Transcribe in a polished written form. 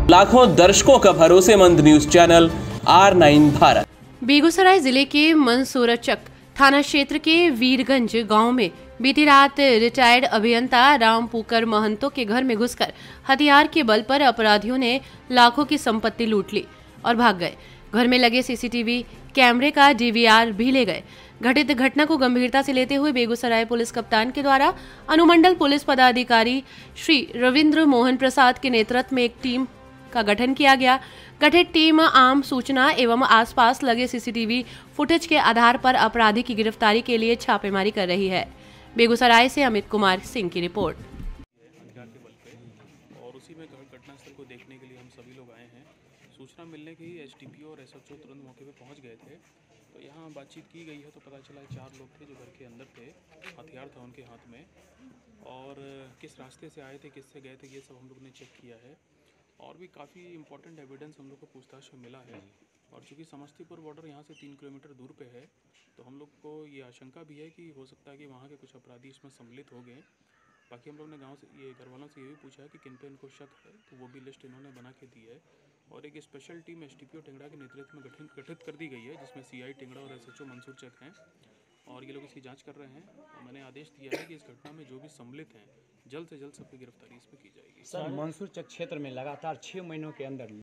लाखों दर्शकों का भरोसेमंद news channel R9 Bharat. Begusarai जिले के मंसूरचक थाना क्षेत्र के वीरगंज गांव में बीती रात रिटायर्ड अभियंता राम पुकर महंतो के घर में घुसकर हथियार के बल पर अपराधियों ने लाखों की संपत्ति लूट ली और भाग गए। घर में लगे सीसीटीवी कैमरे का DVR भी ले गए। घटित घटना को गंभीरता से लेते हुए बेगूसराय पुलिस कप्तान के द्वारा अनुमंडल पुलिस पदाधिकारी श्री रविंद्र मोहन प्रसाद के नेतृत्व में एक टीम का गठन किया गया। गठित टीम आम सूचना एवं आसपास लगे सीसीटीवी फुटेज के आधार पर अपराधी की गिरफ्तारी के लिए छापेमारी कर रही है। बेगूसराय से अमित कुमार सिंह की रिपोर्ट। हथियार के बल पे और उसी में घटनास्थल को देखने के लिए हम सभी लोग आए हैं। सूचना मिलने के ही SDPO और SHO तुरंत मौके पे पहुंच गए थे। तो यहाँ बातचीत की गई है तो पता चला 4 लोग थे जो घर के अंदर थे, हथियार था उनके हाथ में और किस रास्ते से आए थे, किससे गए थे, ये सब हम लोग ने चेक किया है और भी काफ़ी इंपॉर्टेंट एविडेंस हम लोग को पूछताछ में मिला है। और चूँकि समस्तीपुर बॉर्डर यहाँ से 3 किलोमीटर दूर पे है तो हम लोग को ये आशंका भी है कि हो सकता है कि वहाँ के कुछ अपराधी इसमें सम्मिलित हो गए। बाकी हम लोग ने गांव से ये घर वालों से ये भी पूछा है कि किन पे इनको शक है, तो वो भी लिस्ट इन्होंने बना के दी है और एक स्पेशल टीम SDPO टिंगड़ा के नेतृत्व में गठित कर दी गई है जिसमें CI टिंगड़ा और SHO मंसूरचक हैं और ये लोग इसकी जांच कर रहे हैं। और मैंने आदेश दिया है कि इस घटना में जो भी सम्मिलित हैं जल्द से जल्द सबकी गिरफ्तारी इसमें की जाएगी। सर, मंसूरचक क्षेत्र में लगातार 6 महीनों के अंदर